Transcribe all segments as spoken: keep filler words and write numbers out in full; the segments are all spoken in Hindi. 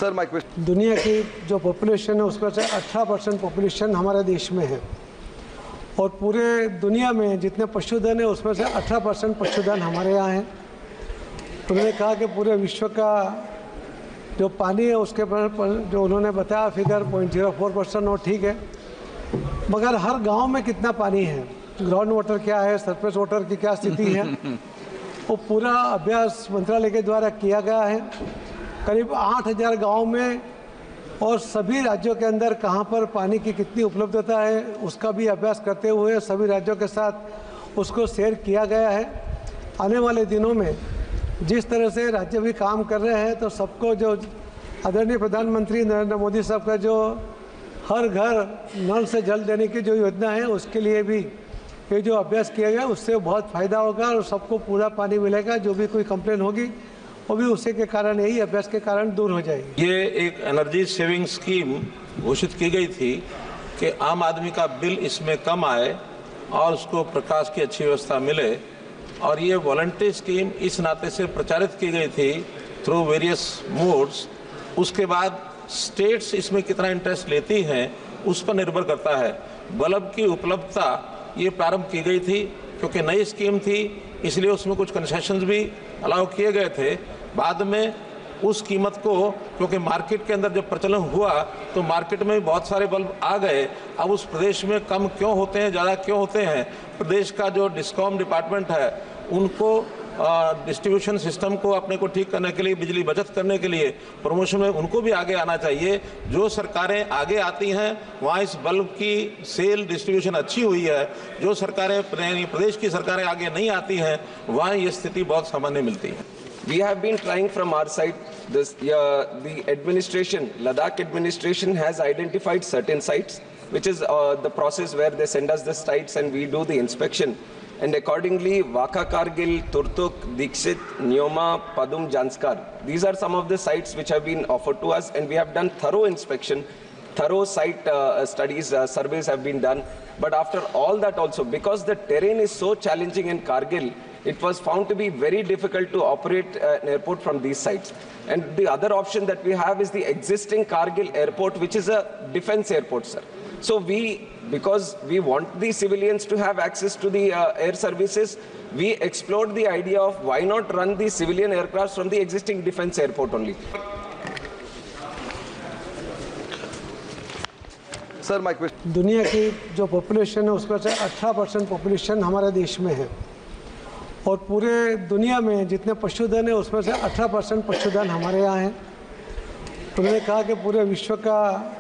सर माय क्वेश्चन, दुनिया की जो पॉपुलेशन है उसमें से अठारह परसेंट पॉपुलेशन हमारे देश में है और पूरे दुनिया में जितने पशुधन है उसमें से अठारह परसेंट पशुधन हमारे यहाँ है। उन्होंने कहा कि पूरे विश्व का जो पानी है उसके पर जो उन्होंने बताया figure point zero four percent और ठीक है, मगर हर गांव में कितना पानी है, ग्राउंड वाटर क्या है, सरफेस वाटर की क्या स्थिति है, वो पूरा अभ्यास मंत्रालय के द्वारा किया गया है। करीब आठ हज़ार गाँव में और सभी राज्यों के अंदर कहाँ पर पानी की कितनी उपलब्धता है उसका भी अभ्यास करते हुए सभी राज्यों के साथ उसको शेयर किया गया है। आने वाले दिनों में जिस तरह से राज्य भी काम कर रहे हैं तो सबको जो आदरणीय प्रधानमंत्री नरेंद्र मोदी साहब का जो हर घर नल से जल देने की जो योजना है उसके लिए भी ये जो अभ्यास किया गया उससे बहुत फ़ायदा होगा और सबको पूरा पानी मिलेगा। जो भी कोई कंप्लेन होगी वो भी उसी के कारण, यही अभ्यास के कारण दूर हो जाएगी। ये एक एनर्जी सेविंग स्कीम घोषित की गई थी कि आम आदमी का बिल इसमें कम आए और उसको प्रकाश की अच्छी व्यवस्था मिले, और ये वॉलंटरी स्कीम इस नाते से प्रचारित की गई थी थ्रू वेरियस मोड्स। उसके बाद स्टेट्स इसमें कितना इंटरेस्ट लेती हैं उस पर निर्भर करता है। बल्ब की उपलब्धता ये प्रारंभ की गई थी क्योंकि नई स्कीम थी, इसलिए उसमें कुछ कंसेशंस भी अलाउ किए गए थे। बाद में उस कीमत को, क्योंकि मार्केट के अंदर जब प्रचलन हुआ तो मार्केट में बहुत सारे बल्ब आ गए। अब उस प्रदेश में कम क्यों होते हैं, ज़्यादा क्यों होते हैं, प्रदेश का जो डिस्कॉम डिपार्टमेंट है उनको डिस्ट्रीब्यूशन सिस्टम को अपने को ठीक करने के लिए, बिजली बचत करने के लिए प्रमोशन में उनको भी आगे आना चाहिए। जो सरकारें आगे आती हैं वहाँ इस बल्ब की सेल डिस्ट्रीब्यूशन अच्छी हुई है। जो सरकारें प्रदेश की सरकारें आगे नहीं आती हैं वहाँ ये स्थिति बहुत सामान्य मिलती है। We have been trying from our side. This, uh, the administration, Ladakh administration has identified certain sites, which is uh, the process where they send us the sites and we do the inspection. And accordingly, Waka Kargil, Turtuk, Dikshit, Nyoma, Padum, Janskar. These are some of the sites which have been offered to us, and we have done thorough inspection, thorough site uh, studies, uh, surveys have been done. But after all that also, because the terrain is so challenging in Kargil, it was found to be very difficult to operate uh, an airport from these sites. And the other option that we have is the existing Kargil airport, which is a defense airport, sir. So we, because we want the civilians to have access to the uh, air services, we explored the idea of why not run the civilian aircraft from the existing defense airport only. Sir my question, दुनिया की जो पॉपुलेशन है उसमें से अठारह परसेंट पॉपुलेशन हमारे देश में है और पूरे दुनिया में जितने पशुधन है उसमें से अठारह परसेंट पशुधन हमारे यहाँ है। उन्होंने कहा कि पूरे विश्व का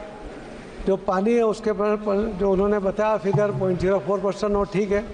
जो पानी है उसके पर जो उन्होंने बताया figure point zero four percent और ठीक है,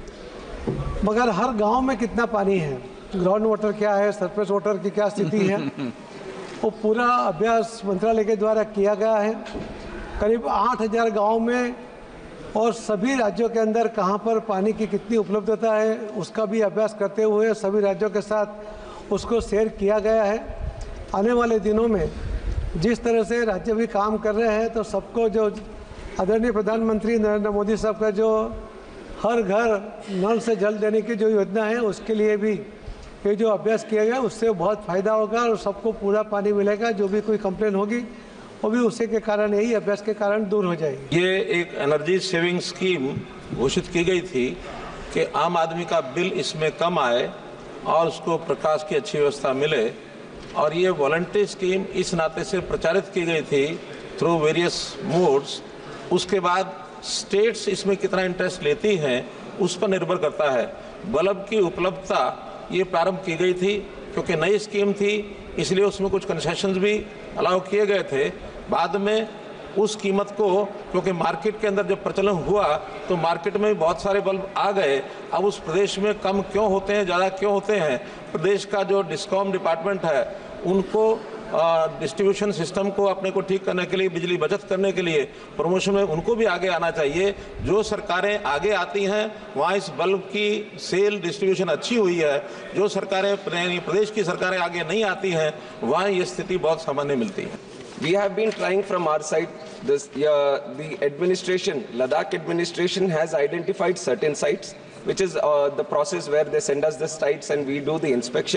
मगर हर गांव में कितना पानी है, ग्राउंड वाटर क्या है, सरफेस वाटर की क्या स्थिति है, वो पूरा अभ्यास मंत्रालय के द्वारा किया गया है। करीब आठ हज़ार गाँव में और सभी राज्यों के अंदर कहाँ पर पानी की कितनी उपलब्धता है उसका भी अभ्यास करते हुए सभी राज्यों के साथ उसको शेयर किया गया है। आने वाले दिनों में जिस तरह से राज्य भी काम कर रहे हैं तो सबको जो आदरणीय प्रधानमंत्री नरेंद्र मोदी साहब का जो हर घर नल से जल देने की जो योजना है उसके लिए भी ये जो अभ्यास किया गया उससे बहुत फ़ायदा होगा और सबको पूरा पानी मिलेगा। जो भी कोई कंप्लेन होगी वो भी उसी के कारण, यही अभ्यास के कारण दूर हो जाएगी। ये एक एनर्जी सेविंग स्कीम घोषित की गई थी कि आम आदमी का बिल इसमें कम आए और उसको प्रकाश की अच्छी व्यवस्था मिले, और ये वॉलंटरी स्कीम इस नाते से प्रचारित की गई थी थ्रू वेरियस मोड्स। उसके बाद स्टेट्स इसमें कितना इंटरेस्ट लेती हैं उस पर निर्भर करता है। बल्ब की उपलब्धता ये प्रारंभ की गई थी क्योंकि नई स्कीम थी, इसलिए उसमें कुछ कंसेशंस भी अलाउ किए गए थे। बाद में उस कीमत को, क्योंकि मार्केट के अंदर जब प्रचलन हुआ तो मार्केट में बहुत सारे बल्ब आ गए। अब उस प्रदेश में कम क्यों होते हैं, ज़्यादा क्यों होते हैं, प्रदेश का जो डिस्कॉम डिपार्टमेंट है उनको डिस्ट्रीब्यूशन सिस्टम को अपने को ठीक करने के लिए, बिजली बचत करने के लिए प्रमोशन में उनको भी आगे आना चाहिए। जो सरकारें आगे आती हैं वहाँ इस बल्ब की सेल डिस्ट्रीब्यूशन अच्छी हुई है। जो सरकारें प्रदेश की सरकारें आगे नहीं आती हैं वहाँ ये स्थिति बहुत सामान्य मिलती है। We have been trying from our side. This, uh, the administration, Ladakh administration has identified certain sites, which is uh, the process where they send us the sites and we do the inspection.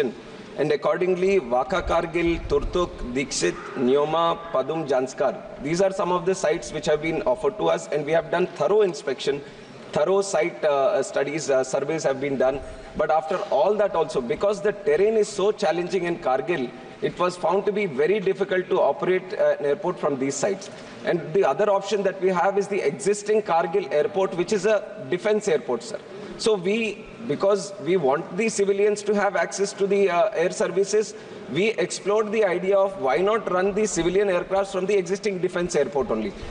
And accordingly, Waka Kargil, Turtuk, Dikshit, Neoma, Padum, Janskar. These are some of the sites which have been offered to us, and we have done thorough inspection, thorough site uh, studies, uh, surveys have been done. But after all that also, because the terrain is so challenging in Kargil, it was found to be very difficult to operate uh, an airport from these sites. And the other option that we have is the existing Kargil airport, which is a defense airport, sir. So we, because we want the civilians to have access to the uh, air services, we explored the idea of why not run the civilian aircrafts from the existing defense airport only.